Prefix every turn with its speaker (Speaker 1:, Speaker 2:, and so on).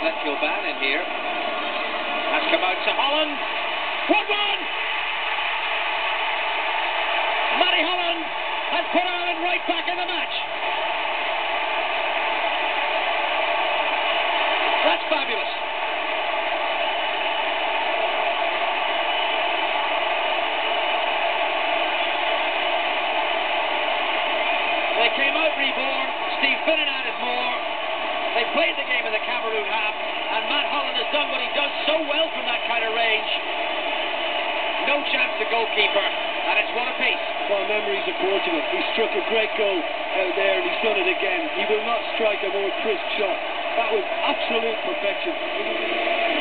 Speaker 1: let Kilban in here. Has come out to Holland. 1-1! Matty Holland has put Ireland right back in the match. That's fabulous. They came out reborn. Steve Finnan added more. They played the game in the Cameroon half, and Matt Holland has done what he does so well from that kind of range. No chance to goalkeeper, and it's one apiece.
Speaker 2: Well, memories of Portugal. He struck a great goal out there, and he's done it again. He will not strike a more crisp shot. That was absolute perfection.